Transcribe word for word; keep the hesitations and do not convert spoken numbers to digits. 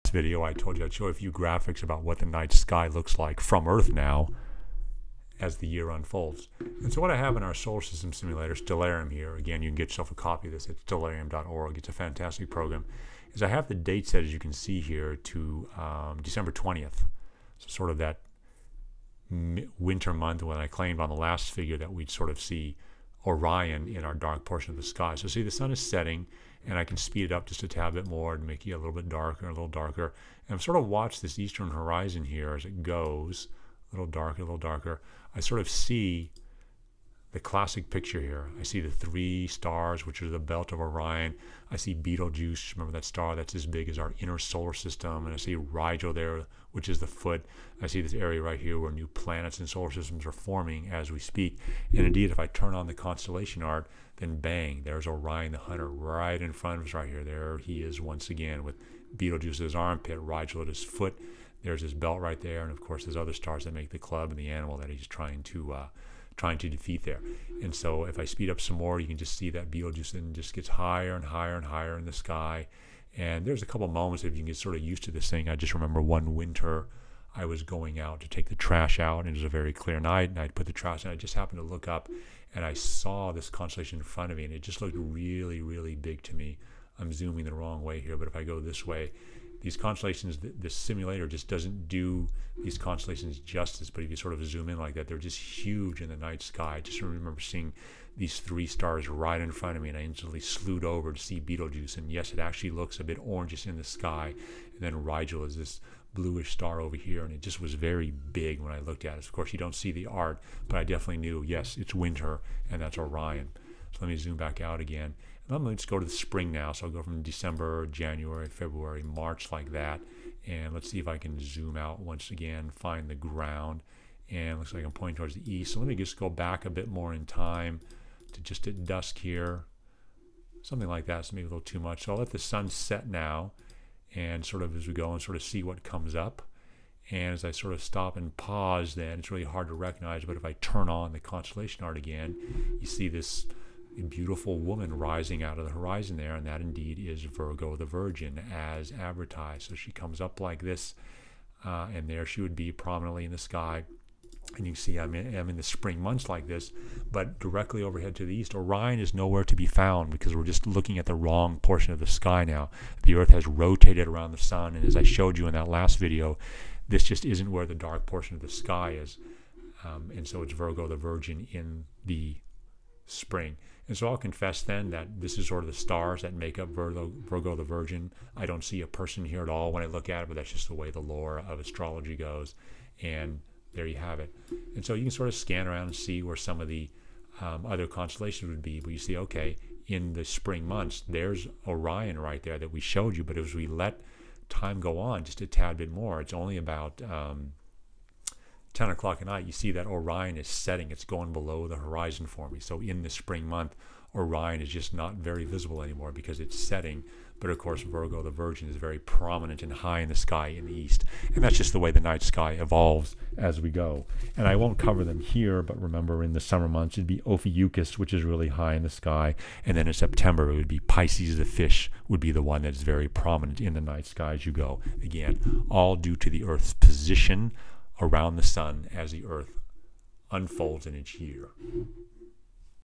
last video, I told you I'd show a few graphics about what the night sky looks like from Earth now as the year unfolds. And so what I have in our solar system simulator, Stellarium here, again, you can get yourself a copy of this at stellarium dot org. It's a fantastic program. Is I have the date set, as you can see here, to um, December twentieth. So sort of that winter month when I claimed on the last figure that we'd sort of see Orion in our dark portion of the sky. So see, the sun is setting, and I can speed it up just a tad bit more and make it a little bit darker, a little darker. And I've sort of watched this eastern horizon here as it goes, a little darker, a little darker. I sort of see the classic picture here. I see the three stars, which are the belt of Orion. I see Betelgeuse, remember that star that's as big as our inner solar system. And I see Rigel there, which is the foot. I see this area right here where new planets and solar systems are forming as we speak. And indeed, if I turn on the constellation art, then bang, there's Orion the Hunter right in front of us right here. There he is once again with Betelgeuse at his armpit, Rigel at his foot. There's his belt right there. And of course, there's other stars that make the club and the animal that he's trying to uh, trying to defeat there. And so if I speed up some more, you can just see that Betelgeuse then just gets higher and higher and higher in the sky. And there's a couple moments if you can get sort of used to this thing. I just remember one winter I was going out to take the trash out, and it was a very clear night, and I'd put the trash in. I just happened to look up, and I saw this constellation in front of me, and it just looked really, really big to me. I'm zooming the wrong way here, but if I go this way, these constellations, this simulator just doesn't do these constellations justice, but if you sort of zoom in like that, they're just huge in the night sky. I just remember seeing these three stars right in front of me, and I instantly slewed over to see Betelgeuse, and yes, it actually looks a bit orangish in the sky, and then Rigel is this bluish star over here, and it just was very big when I looked at it. Of course, you don't see the art, but I definitely knew, yes, it's winter, and that's Orion. So let me zoom back out again. I'm going to just go to the spring now. So I'll go from December, January, February, March like that. And let's see if I can zoom out once again, find the ground. And it looks like I'm pointing towards the east. So let me just go back a bit more in time to just at dusk here. Something like that. So maybe a little too much. So I'll let the sun set now. And sort of as we go and sort of see what comes up. And as I sort of stop and pause then, it's really hard to recognize. But if I turn on the constellation art again, you see this beautiful woman rising out of the horizon there, and that indeed is Virgo the Virgin as advertised. So she comes up like this, uh, and there she would be prominently in the sky. And you can see I'm in, I'm in the spring months like this, but directly overhead to the east, Orion is nowhere to be found because we're just looking at the wrong portion of the sky now. The Earth has rotated around the sun, and as I showed you in that last video, this just isn't where the dark portion of the sky is. Um, and so it's Virgo the Virgin in the spring. And so I'll confess then that this is sort of the stars that make up Virgo, Virgo the Virgin. I don't see a person here at all when I look at it, but that's just the way the lore of astrology goes. And there you have it. And so you can sort of scan around and see where some of the um, other constellations would be. But you see, okay, in the spring months, there's Orion right there that we showed you. But as we let time go on just a tad bit more, it's only about Um, ten o'clock at night, you see that Orion is setting. It's going below the horizon for me. So in the spring month, Orion is just not very visible anymore because it's setting. But of course, Virgo the Virgin is very prominent and high in the sky in the east. And that's just the way the night sky evolves as we go. And I won't cover them here, but remember in the summer months, it'd be Ophiuchus, which is really high in the sky. And then in September, it would be Pisces the fish would be the one that's very prominent in the night sky as you go. Again, all due to the Earth's position around the sun as the Earth unfolds in each year.